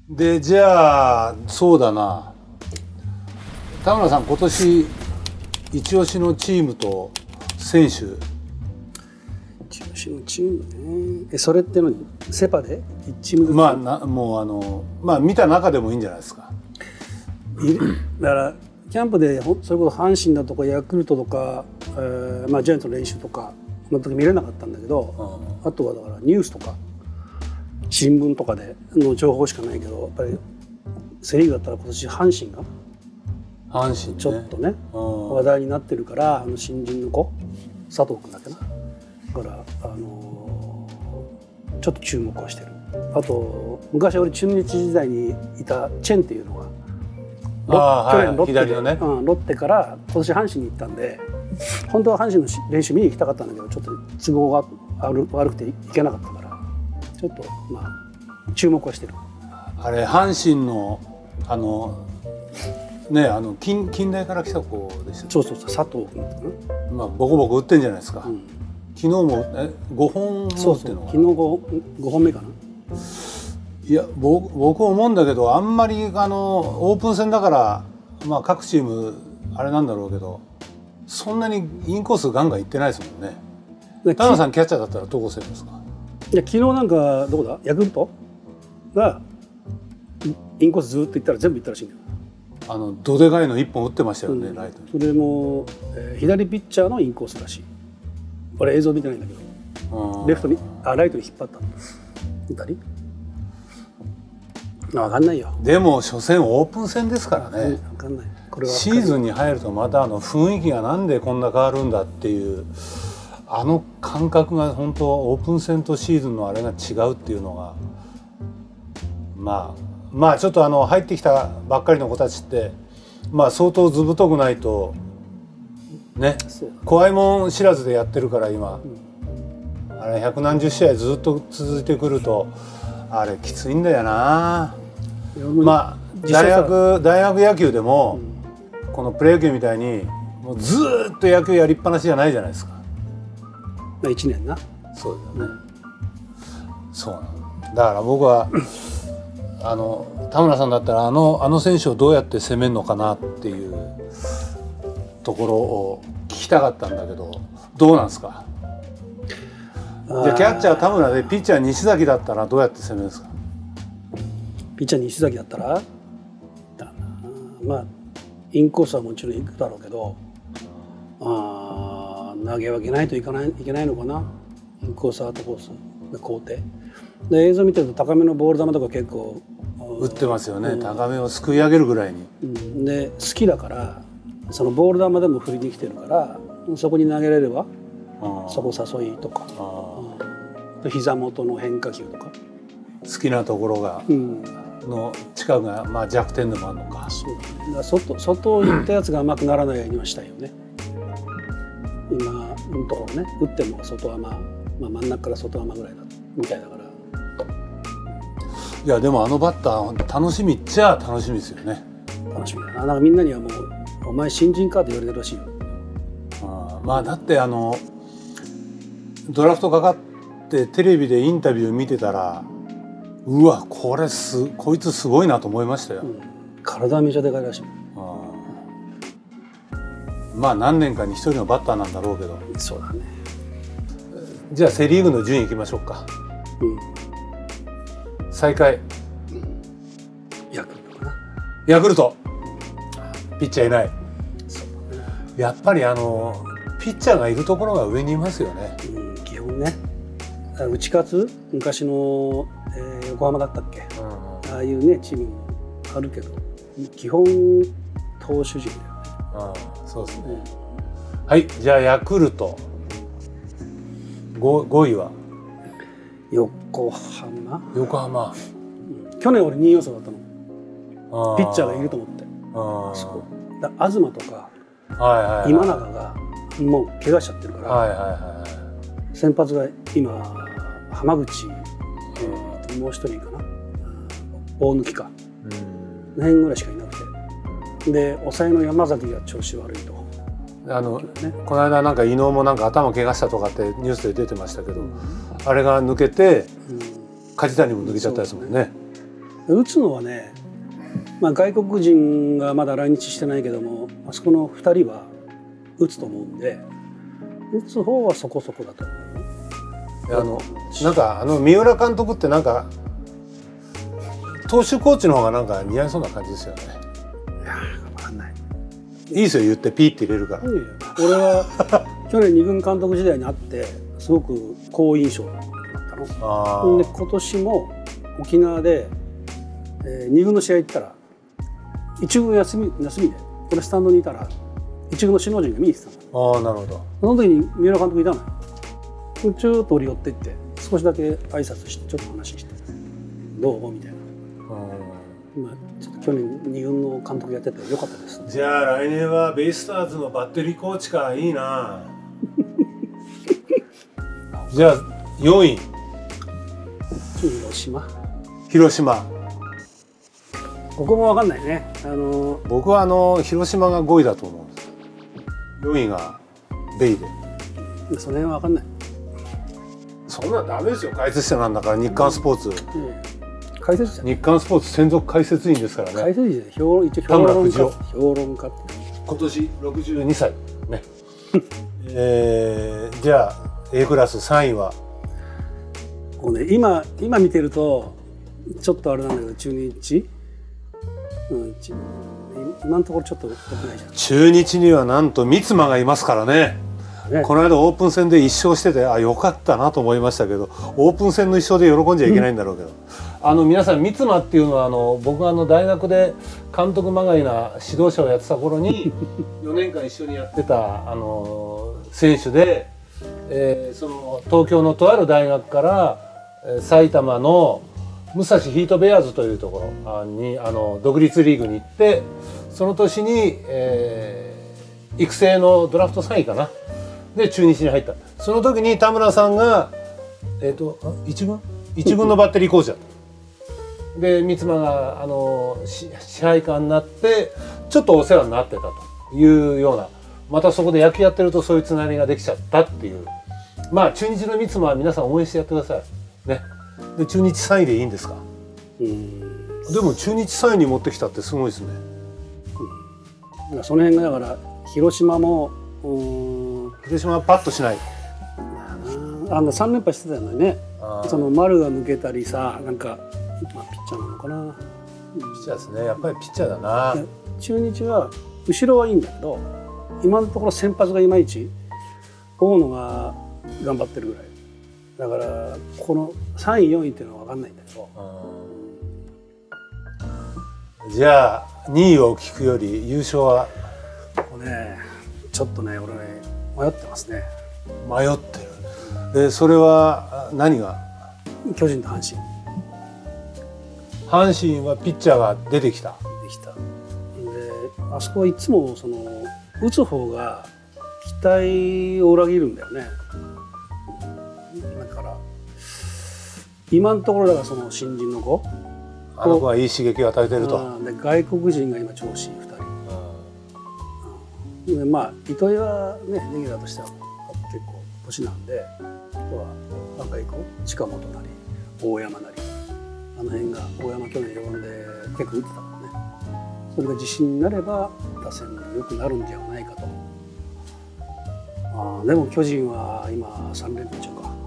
でじゃあそうだな、田村さん今年一押しのチームと選手。 一押しのチームね。それって何？セパで1チームずつ？ もう見た中でもいいんじゃないですか。 だからキャンプでそれこそ阪神だとかヤクルトとか、ジャイアンツの練習とかの時見れなかったんだけど、あとはだからニュースとか新聞とかでの情報しかないけど、やっぱりセ・リーグだったら今年阪神がちょっとね話題になってるから、新人の子佐藤君だっけな、だからちょっと注目はしてる。あと昔俺中日時代にいたチェンっていうのが去年ロッテで、ロッテから今年阪神に行ったんで、本当は阪神の練習見に行きたかったんだけど、ちょっと都合が悪くて行けなかったから、ちょっと注目はしてる。 あれ阪神の近代から来た子でした。 そう佐藤君かな。ボコボコ打ってんじゃないですか。昨日も5本打ってるのかな。 昨日5本目かな。 いや僕思うんだけど、あんまりオープン戦だから、各チームあれなんだろうけど、そんなにインコースガンガンいってないですもんね。田村さんキャッチャーだったらどこ攻めますか？ いや昨日なんかどこだ、ヤクルトがインコースずっといったら全部いったらしいんだよ。 どでかいの1本打ってましたよね、ライトに。 それも、左ピッチャーのインコースらしい。俺映像見てないんだけど、ライトに引っ張ったの見たり分かんないよ。でも所詮オープン戦ですからね。 分かんない。これはシーズンに入るとまた雰囲気がなんでこんな変わるんだっていう感覚が、本当オープン戦とシーズンのあれが違うっていうのが、ちょっと入ってきたばっかりの子たちって相当ずぶとくないとね、怖いもん知らずでやってるから今、あれ百何十試合ずっと続いてくるとあれきついんだよな。大学野球でも、このプロ野球みたいにもうずっと野球やりっぱなしじゃないじゃないですか。 1年な。 そうだよね。そうなの。だから僕は田村さんだったらあの選手をどうやって攻めるのかなっていうところを聞きたかったんだけど、どうなんですか？じゃあキャッチャー田村でピッチャー西崎だったらどうやって攻めるんですか？ ピッチャー西崎だったらインコースはもちろん行くだろうけど、投げ分けないといけないのかな。インコースアウトコースで高低で、映像見てると高めのボール球とか結構打ってますよね。高めをすくい上げるぐらいに、 で好きだから、そのボール球でも振りに来てるから、そこに投げれればそこ誘いとか、膝元の変化球とか好きなところが、の近くが弱点でもあるのか。 そうだね。外行ったやつが甘くならないようにはしたいよね。今のところね、打っても外甘、真ん中から外甘ぐらいだみたいだから。 いやでもバッター楽しみっちゃ楽しみですよね。 楽しみだな。なんかみんなにはもうお前新人かって言われてるらしいよ。 だってドラフトかかってテレビでインタビュー見てたら、うわこいつすごいなと思いましたよ。 体めちゃでかいらしい。 何年かに一人のバッターなんだろうけど。 そうだね。 じゃあセ・リーグの順位いきましょうか。最下位ヤクルトかな。 ヤクルトピッチャーいない。やっぱりピッチャーがいるところが上にいますよね。 基本ね。内勝昔の、横浜だったっけ、ああいうねチームもあるけど、基本投手陣だよね。 そうですね。はい、じゃあヤクルト 5位は横浜。去年俺2位予想だったの。ピッチャーがいると思って。東とか今永がもう怪我しちゃってるから、先発が今浜口、もう一人かな、大貫か、の辺ぐらいしかいなくて、で抑えの山崎が調子悪いと。 この間なんか伊能もなんか頭怪我したとかってニュースで出てましたけど、あれが抜けて、梶谷も抜けちゃったですもんね。 打つのはね、まあ、外国人がまだ来日してないけども、あそこの2人は打つと思うんで、打つ方はそこそこだと思う。 なんか三浦監督ってなんか投手コーチの方がなんか似合いそうな感じですよね。 いや分かんない。 いいですよ、言ってピーって入れるから。 俺は去年2軍監督時代に会ってすごく好印象だったの。で今年も沖縄で、2軍の試合行ったら1軍休みで俺スタンドにいたら1軍の首脳陣が見に来てたの。 なるほど。 その時に三浦監督いたのよ。ちょっと俺寄って行って少しだけ挨拶してちょっと話してどうみたいな。まあ、ちょっと去年2軍の監督やっててよかったです。 じゃあ来年はベイスターズのバッテリーコーチか。いいな。じゃあ4位広島。 ここも分かんないね。 僕は広島が5位だと思うんです。4位がベイで。 その辺は分かんない。 そんなダメですよ、解説者なんだから。日刊スポーツ、 解説者、 日刊スポーツ専属解説員ですからね。 解説員で評論家って今年62歳ね。じゃあ A クラス3位はこう、ね、今見てるとちょっとあれなんだけど、中日、今のところちょっと良くないじゃん。 中日にはなんと三間がいますからね。この間オープン戦で1勝してて、よかったなと思いましたけど、オープン戦の1勝で喜んじゃいけないんだろうけど、皆さん三間っていうのは僕が大学で監督まがいな指導者をやってた頃に4年間一緒にやってた選手で、その東京のとある大学から埼玉の武蔵ヒートベアーズというところに独立リーグに行って、その年に、育成のドラフト3位かなで中日に入った。その時に田村さんが、一軍のバッテリーコーチだった。で三間が支配下になってちょっとお世話になってたというような、またそこで野球やってるとそういうつながりができちゃったっていう。まあ中日の三間は皆さん応援してやってくださいね。で中日3位でいいんですか。でも中日3位に持ってきたってすごいですね。 その辺がだから広島も広島はパッとしない。 3連覇してたのにね。その丸が抜けたりさ、なんか、まあ、ピッチャーなのかな。 ピッチャーですね。やっぱりピッチャーだな。 中日は後ろはいいんだけど、今のところ先発がいまいち大野が頑張ってるぐらいだから、この3位4位っていうのは分かんないんだけど。 じゃあ2位を聞くより優勝はこれね、ちょっとね俺ね迷ってますね。 迷ってる。でそれは何が。 巨人と阪神。 阪神はピッチャーが出てきた。であそこはいつもその打つ方が期待を裏切るんだよね。だから今のところだからその新人の子、 あの子はいい刺激を与えてると。 で外国人が今調子いい2人。でまあ糸井はねレギュラーとしては結構年なんで、あとは若い子近本なり大山なり、あの辺が大山去年呼んで結構打ってたからね。それが自信になれば打線が良くなるんではないかと。でも巨人は今3連敗中か。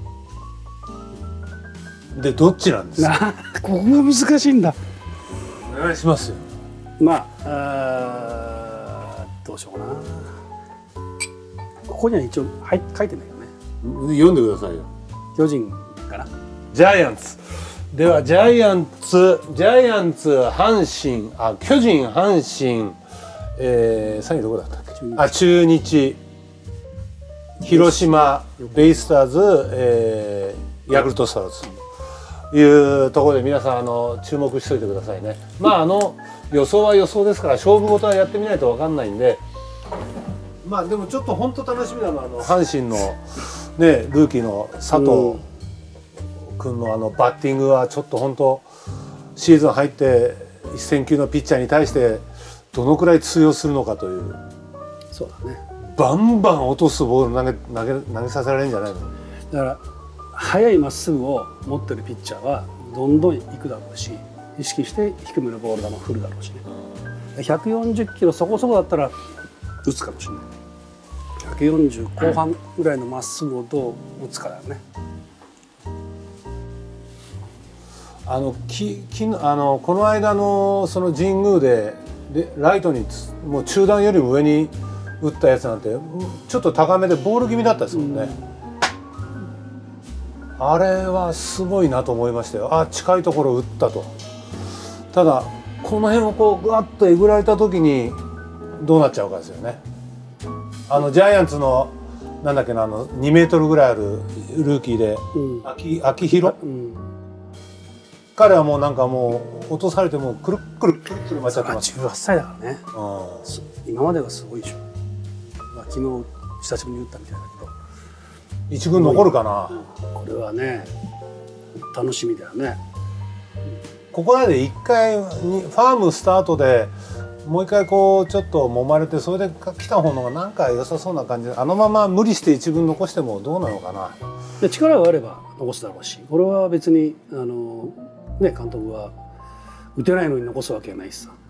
でどっちなんですか。 ここが難しいんだ。 お願いしますよ。 まあどうしようかな。ここには一応書いてないよね。 読んでくださいよ。 巨人かな。 ジャイアンツではジャイアンツ阪神巨人阪神、3位どこだったっけ。中日広島ベイスターズ、ヤクルトスワローズというところで皆さん注目しておいてくださいね。まあ予想は予想ですから勝負事はやってみないと分かんないんで、まあでもちょっと本当楽しみなのは阪神のねルーキーの佐藤君のバッティングはちょっと本当シーズン入って1000球のピッチャーに対してどのくらい通用するのかという。 そうだね。 バンバン落とすボール投げさせられるんじゃないの。 だから速いまっすぐを持ってるピッチャーはどんどんいくだろうし、非意識して低めのボール球振るだろうしね。140キロそこそこだったら打つかもしれない。140後半ぐらいのまっすぐをどう打つかだよね。 この間のその神宮でライトにもう中段よりも上に打ったやつなんてちょっと高めでボール気味だったですもんね。あれはすごいなと思いましたよ。近いところ打ったと。ただこの辺をこうグワッとえぐられた時にどうなっちゃうかですよね。ジャイアンツのなんだっけな2メートルぐらいあるルーキーで、秋広、彼はもうなんかもう落とされてもくるっくるくるっくる回っちゃってます。 18歳だからね。今までがすごいでしょ。昨日久しぶりに打ったみたいだけど。 一軍残るかな。 これはね楽しみだよね。 ここまで1回にファームスタートでもう一回こうちょっと揉まれてそれで来た方のがなんか良さそうな感じでまま無理して一軍残してもどうなのかな。 で力があれば残すだろうし、俺は別にね監督は打てないのに残すわけはないしさ。